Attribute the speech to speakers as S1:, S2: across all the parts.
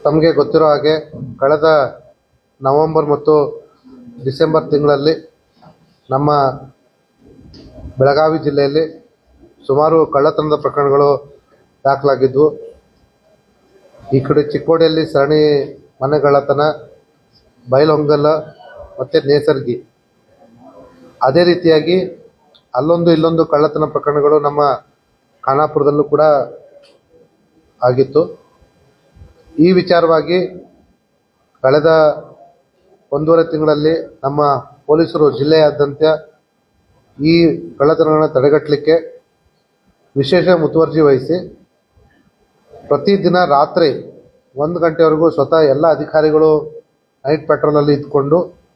S1: ತಮಗೆ ಗೊತ್ತಿರೋ ಹಾಗೆ ಕಳೆದ ನವೆಂಬರ್ ಮತ್ತು ಡಿಸೆಂಬರ್ ತಿಂಗಳಲ್ಲಿ ನಮ್ಮ ಬೆಳಗಾವಿ ಜಿಲ್ಲೆಯಲ್ಲಿ ಸುಮಾರು ಕಳ್ಳತನದ ಪ್ರಕರಣಗಳು ದಾಖಲಾಗಿದ್ವು. ಈ ಕಡೆ ಚಿಕ್ಕೋಡಿಯಲ್ಲಿ ಸರಣಿ ಮನೆಗಳ್ಳತನ, ಬೈಲಹೊಂಗಲ ಮತ್ತು ನೇಸರ್ಗಿ, ಅದೇ ರೀತಿಯಾಗಿ ಅಲ್ಲೊಂದು ಇಲ್ಲೊಂದು ಕಳ್ಳತನ ಪ್ರಕರಣಗಳು ನಮ್ಮ ಖಾನಾಪುರದಲ್ಲೂ ಕೂಡ ಆಗಿತ್ತು. ಈ ವಿಚಾರವಾಗಿ ಕಳೆದ 1.5 ತಿಂಗಳಲ್ಲಿ ನಮ್ಮ ಪೊಲೀಸರು ಜಿಲ್ಲೆಯಾದ್ಯಂತ ಈ ಕಳ್ಳತನಗಳನ್ನು ತಡೆಗಟ್ಟಲಿಕ್ಕೆ ವಿಶೇಷ ಮುತುವರ್ಜಿ ವಹಿಸಿ ಪ್ರತಿದಿನ ರಾತ್ರಿ 1 ಗಂಟೆವರೆಗೂ ಸ್ವತಃ ಎಲ್ಲ ಅಧಿಕಾರಿಗಳು ನೈಟ್ ಪೆಟ್ರೋಲಲ್ಲಿ ಇದ್ಕೊಂಡು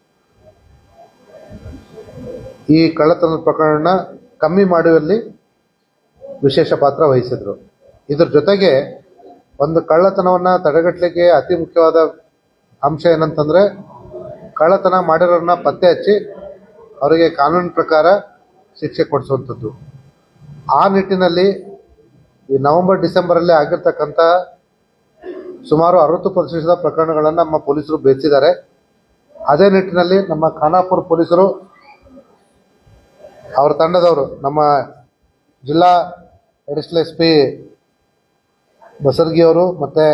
S1: ಈ ಕಳ್ಳತನದ ಪ್ರಕರಣ ಕಮ್ಮಿ ಮಾಡುವಲ್ಲಿ ವಿಶೇಷ ಪಾತ್ರ ವಹಿಸಿದರು. ಇದ್ರ ಜೊತೆಗೆ ಒಂದು ಕಳ್ಳತನವನ್ನು ತಡೆಗಟ್ಟಲಿಕ್ಕೆ ಅತಿ ಮುಖ್ಯವಾದ ಅಂಶ ಏನಂತಂದರೆ ಕಳ್ಳತನ ಮಾಡಿರೋರನ್ನ ಪತ್ತೆ ಹಚ್ಚಿ ಅವರಿಗೆ ಕಾನೂನಿನ ಪ್ರಕಾರ ಶಿಕ್ಷೆ ಕೊಡಿಸುವಂಥದ್ದು. ಆ ನಿಟ್ಟಿನಲ್ಲಿ ಈ ನವೆಂಬರ್ ಡಿಸೆಂಬರಲ್ಲಿ ಆಗಿರ್ತಕ್ಕಂಥ ಸುಮಾರು 60% ಪ್ರಕರಣಗಳನ್ನು ನಮ್ಮ ಪೊಲೀಸರು ಬೇಯಿಸಿದ್ದಾರೆ. ಅದೇ ನಿಟ್ಟಿನಲ್ಲಿ ನಮ್ಮ ಖಾನಾಪುರ ಪೊಲೀಸರು ಅವರ ತಂಡದವರು ನಮ್ಮ ಜಿಲ್ಲಾ ಅಡಿಷನಲ್ SP ಬಸರ್ಗಿಯವರು ಮತ್ತು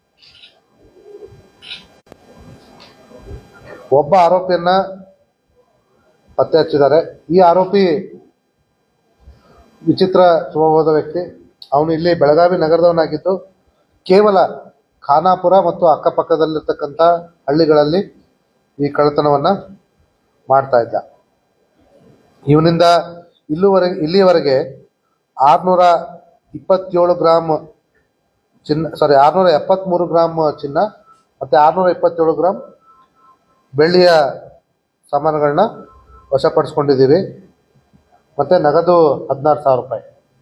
S1: ಒಬ್ಬ ಆರೋಪಿಯನ್ನು ಪತ್ತೆ ಹಚ್ಚಿದ್ದಾರೆ. ಈ ಆರೋಪಿ ವಿಚಿತ್ರ ಸ್ವಭಾವದ ವ್ಯಕ್ತಿ. ಅವನು ಇಲ್ಲಿ ಬೆಳಗಾವಿ ನಗರದವನಾಗಿದ್ದು ಕೇವಲ ಖಾನಾಪುರ ಮತ್ತು ಅಕ್ಕಪಕ್ಕದಲ್ಲಿರ್ತಕ್ಕಂಥ ಹಳ್ಳಿಗಳಲ್ಲಿ ಈ ಕಳ್ಳತನವನ್ನು ಮಾಡ್ತಾ ಇದ್ದ. ಇವನಿಂದ ಇಲ್ಲಿಯವರೆಗೆ 627 ಗ್ರಾಮ್ ಚಿನ್ನ, 673 ಗ್ರಾಮ್ ಚಿನ್ನ ಮತ್ತು 627 ಗ್ರಾಮ್ ಬೆಳ್ಳಿಯ ಸಾಮಾನುಗಳನ್ನ ವಶಪಡಿಸ್ಕೊಂಡಿದ್ದೀವಿ. ಮತ್ತು ನಗದು 16,000 ರೂಪಾಯಿ.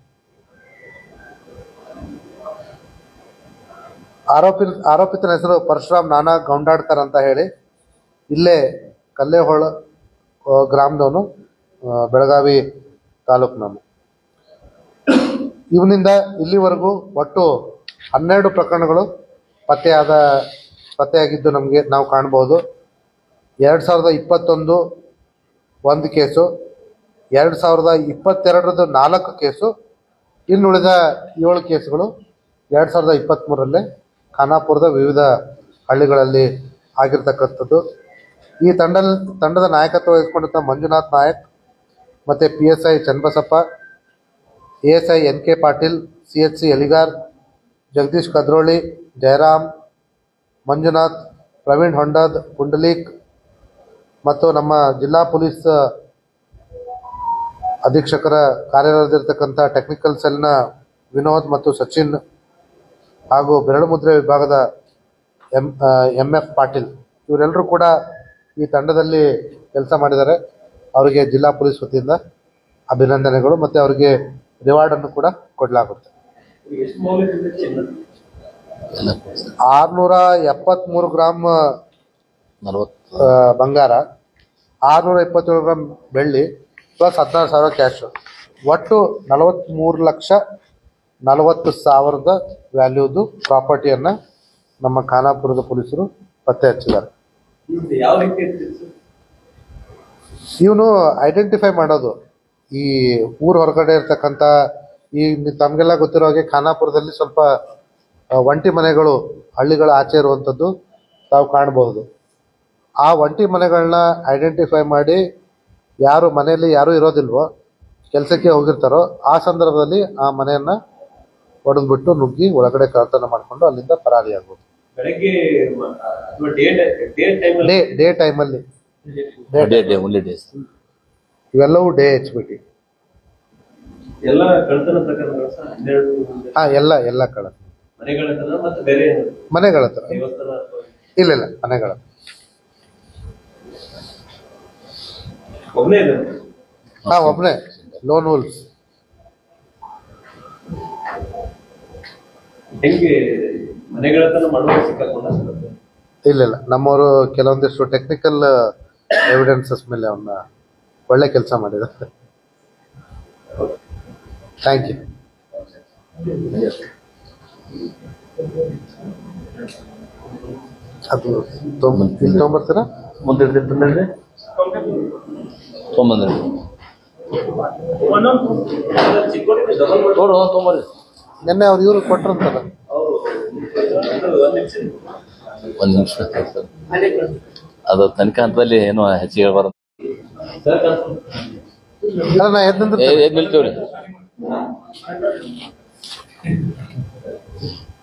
S1: ಆರೋಪಿತನ ಹೆಸರು ಪರಶುರಾಮ್ ನಾನಾ ಗೌಂಡಾಡ್ಕರ್ ಅಂತ ಹೇಳಿ ಇಲ್ಲೇ ಕಲ್ಲೇಹೊಳ ಗ್ರಾಮದವನು, ಬೆಳಗಾವಿ ತಾಲೂಕಿನವನು. ಇವನಿಂದ ಇಲ್ಲಿವರೆಗೂ ಒಟ್ಟು 12 ಪ್ರಕರಣಗಳು ಪತ್ತೆಯಾಗಿದ್ದು ನಾವು ಕಾಣ್ಬೋದು. 2021 1 ಕೇಸು, 2022 4 ಕೇಸು, ಇನ್ನುಳಿದ 7 ಕೇಸುಗಳು 2023 ಖಾನಾಪುರದ ವಿವಿಧ ಹಳ್ಳಿಗಳಲ್ಲಿ ಆಗಿರ್ತಕ್ಕಂಥದ್ದು. ಈ ತಂಡದ ನಾಯಕತ್ವ ವಹಿಸಿಕೊಂಡಂಥ ಮಂಜುನಾಥ್ ನಾಯಕ್ ಮತ್ತು PSI Channabasappa, ASI NK Patil, CHC Eligar, Jagadish ಕದ್ರೋಳಿ, Jayaram, Manjunath, Praveen ಹೊಂಡದ್, Pundalik ಮತ್ತು ನಮ್ಮ ಜಿಲ್ಲಾ ಪೊಲೀಸ್ ಅಧೀಕ್ಷಕರ ಕಾರ್ಯಾಲಯದಲ್ಲಿರ್ತಕ್ಕಂಥ ಟೆಕ್ನಿಕಲ್ ಸೆಲ್ನ ವಿನೋದ್ ಮತ್ತು ಸಚಿನ್ ಹಾಗೂ ಬೆರಳು ಮುದ್ರೆ ವಿಭಾಗದ MF ಪಾಟೀಲ್, ಇವರೆಲ್ಲರೂ ಕೂಡ ಈ ತಂಡದಲ್ಲಿ ಕೆಲಸ ಮಾಡಿದ್ದಾರೆ. ಅವರಿಗೆ ಜಿಲ್ಲಾ ಪೊಲೀಸ್ ವತಿಯಿಂದ ಅಭಿನಂದನೆಗಳು ಮತ್ತು ಅವರಿಗೆ ರಿವಾರ್ಡನ್ನು ಕೂಡ ಕೊಡಲಾಗುತ್ತೆ. 673 ಗ್ರಾಮ್ ಬಂಗಾರ, 627 ಗ್ರಾಮ್ ಬೆಳ್ಳಿ ಪ್ಲಸ್ 16,000 ಕ್ಯಾಶು, ಒಟ್ಟು 43,40,000 ವ್ಯಾಲ್ಯೂದು ಪ್ರಾಪರ್ಟಿಯನ್ನು ನಮ್ಮ ಖಾನಾಪುರದ ಪೊಲೀಸರು ಪತ್ತೆ ಹಚ್ಚಿದ್ದಾರೆ. ಇವನು ಐಡೆಂಟಿಫೈ ಮಾಡೋದು ಈ ಊರ ಹೊರಗಡೆ ಇರ್ತಕ್ಕಂಥ ಈ ತಮಗೆಲ್ಲ ಗೊತ್ತಿರೋ ಹಾಗೆ ಖಾನಾಪುರದಲ್ಲಿ ಸ್ವಲ್ಪ ಒಂಟಿ ಮನೆಗಳು ಹಳ್ಳಿಗಳ ಆಚೆ ಇರುವಂಥದ್ದು ತಾವು ಕಾಣಬಹುದು. ಆ ಒಂಟಿ ಮನೆಗಳನ್ನ ಐಡೆಂಟಿಫೈ ಮಾಡಿ ಮನೆಯಲ್ಲಿ ಯಾರೂ ಇರೋದಿಲ್ವೋ, ಕೆಲಸಕ್ಕೆ ಹೋಗಿರ್ತಾರೋ ಆ ಸಂದರ್ಭದಲ್ಲಿ ಆ ಮನೆಯನ್ನು ಹೊಡೆದ್ಬಿಟ್ಟು ನುಗ್ಗಿ ಒಳಗಡೆ ಕಳ್ಳತನ ಮಾಡಿಕೊಂಡು ಅಲ್ಲಿಂದ ಪರಾರಿಯಾಗ್ಬೋದು. ಡೇ ಟೈಮಲ್ಲಿ ಇವೆಲ್ಲವೂ ಡೇ HBT. ಎಲ್ಲ ಕಳ್ಳತನ, ಮನೆಗಳತನ ಇಲ್ಲ ಮನೆಗಳತನ. ಒಬ್ಬನೇ ಲೋನ್ ವೂಲ್ಸ್. ಇಲ್ಲ ನಮ್ಮವರು ಕೆಲವೊಂದಿಷ್ಟು ಟೆಕ್ನಿಕಲ್ ಎವಿಡೆನ್ಸಸ್ ಮೇಲೆ ಅವನ್ನ ಒಳ್ಳೆ ಕೆಲಸ ಮಾಡಿದ್ದಾರೆ. Thank you. ಅದು ಇಲ್ಲಿ ತೊಗೊಂಬರ್ತೀರಾ?
S2: ಮುಂದೆ ಇರ್ತಿರ್ತಂದ್ರಿ ತೊಗೊಂಬಂದ್ರಿ ತೊಗೊಂಬರ್ರಿ.
S1: ನಿನ್ನೆ ಅವ್ರು ಇವ್ರು ಕೊಟ್ರಂತಲ್ಲ.
S2: ಒಂದು ನಿಮಿಷ ಸರ್, ಅದು ತನಿಖಾ ಹಂತದಲ್ಲಿ ಏನು ಹೆಚ್ಚಿಗೆ ಹೇಳ್ಬಾರ್ದು.
S1: ಅಲ್ಲ ನಾ ಎದ್ದು
S2: ನಿಲ್ತೀವ್ರಿ.